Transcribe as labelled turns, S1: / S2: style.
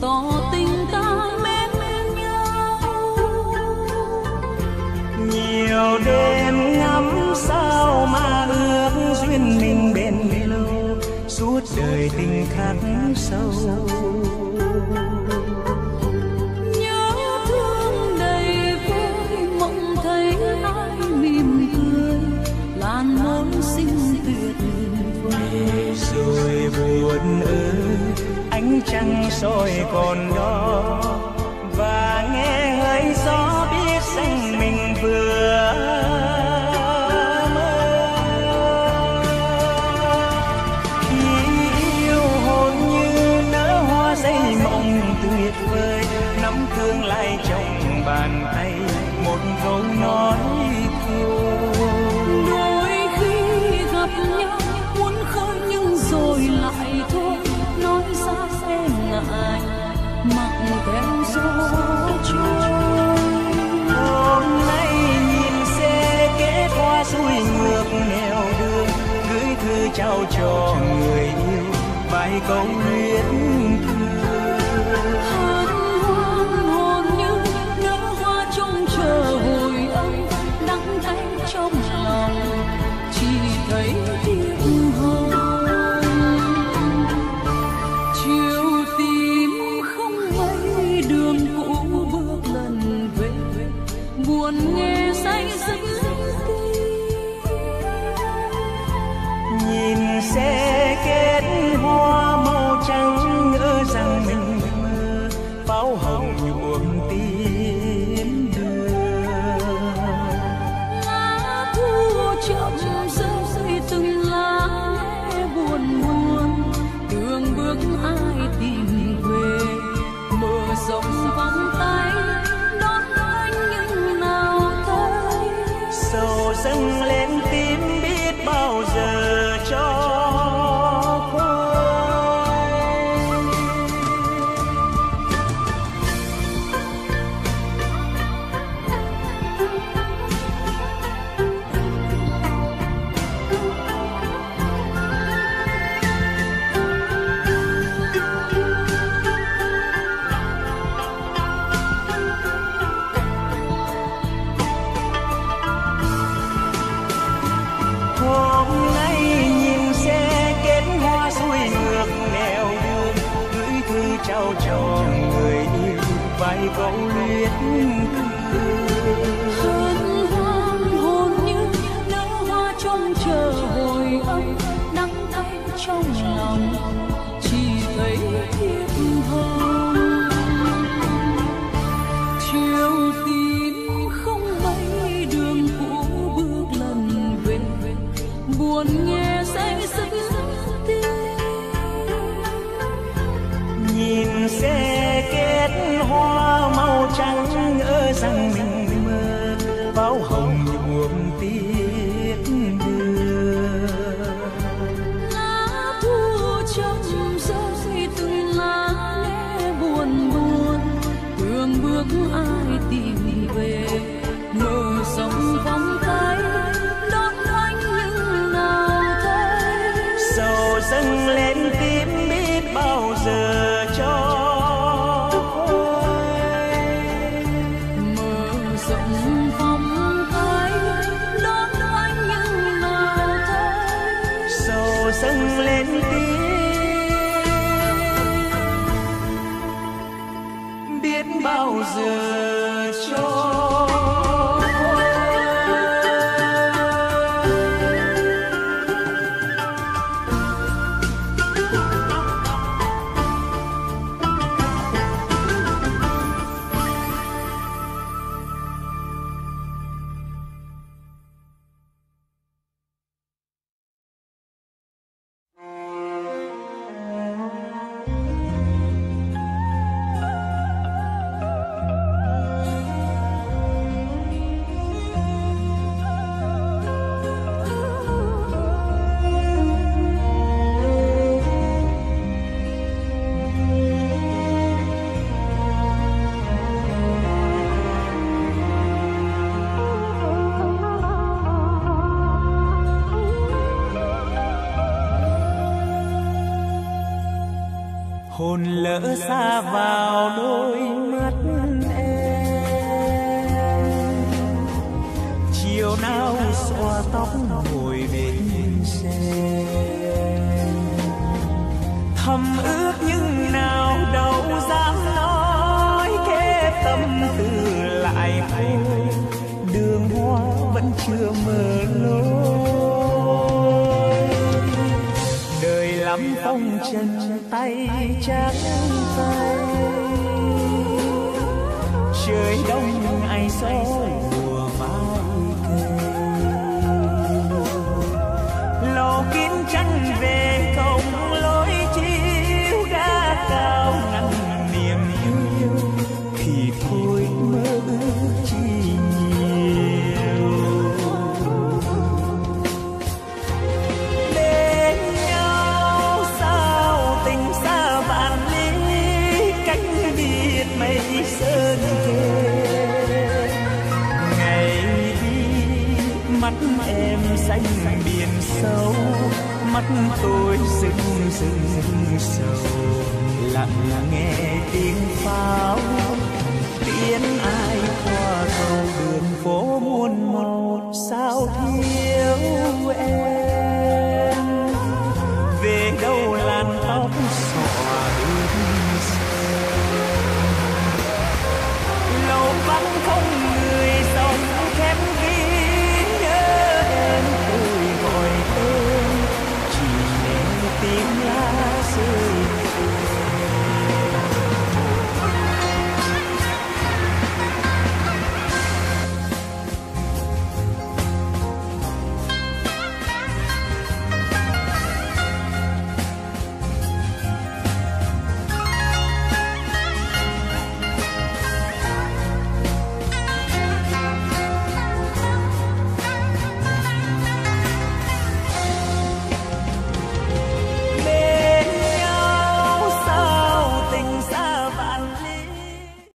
S1: tỏ tình ta mến nhau.
S2: Nhiều đêm ngắm sao mà ước duyên mình bền lâu, suốt đời tình khắc sâu.
S1: Nhớ thương đầy vơi mộng thấy ai mỉm cười, làn môi xinh tuyệt vời.
S2: Rồi buồn ơi ánh trăng soi còn đó, và nghe hơi gió biết rằng mình vừa mơ. Khi yêu hồn như nở hoa dây mộng tuyệt vời, nắm thương lại trong bàn tay một câu nói thương.
S1: Đôi khi gặp nhau muốn khơi nhưng rồi lại thôi, nói ra em ngại mặc theo gió trôi.
S2: Hôm nay nhìn xe kết hoa xuôi ngược nẻo đường, gửi thư trao cho người yêu vài câu luyến thương.
S1: Hân hoan hồn như nở hoa trông chờ hồi âm, đắng cay trong lòng chỉ thấy tiếc hờn. Chiều tím không mấy đường cũ bước lần về, buồn nghe say giấc
S2: Nhìn xe kết hoa màu trắng, ngỡ rằng mình mơ pháo hồng nhuộm tím đường.
S1: lá thu chậm rơi từng lá nghe buồn buồn, đường bước ai tìm về, mở rộng vòng tay đón anh nhưng nào thấy.
S2: Sầu dâng lên tim biết bao giờ cho trao cho người yêu vài câu luyến thương.
S1: Hân hoan hồn như nở hoa trông chờ hồi âm, đắng cay trong lòng chỉ thấy tiếc hờn. Chiều tím không mấy đường cũ bước lần về, buồn nghe say giấc tiếng.
S2: Nhìn xe kết hoa màu trắng, ngỡ rằng mình mơ báo hồng nhuộm tiết đường.
S1: Lá thu chậm rơi từng lá nghe buồn buồn, đường bước ai tìm về, mở rộng vòng tay đón anh nhưng nào thấy.
S2: Sầu dâng lên tim biết bao giờ cho quay.
S1: Mở rộng vòng tay đón anh nhưng nào thấy.
S2: Sầu dâng lên tim biết bao giờ cho hồn lỡ xa vào đôi mắt em. Chiều nào xõa tóc ngồi bên xe, thầm ước nhưng nào đâu dám nói, khép tâm tư lại thôi, đường hoa vẫn chưa mở lối. Đời lắm phong trần tay trắng tay, trời đông ai gió mùa vai cây. Lò kín trăng về không lối chiếu, đã cao ngăn niềm yêu thì thôi mơ ước chi nhiều. Bên nhau sao tình xa vạn lý, cách biệt mây sơn kề. Ngày đi mắt em xanh biển sâu, mắt tôi rưng rưng sầu, lặng nghe tiếng pháo tiễn ai qua cầu đường phố muôn màu, sao thiếu em. Về đâu làn tóc xõa đường xe, lâu vắng không người dòng khép kín nhớ em. Tôi gọi tên chỉ nghe tiếng lá rơi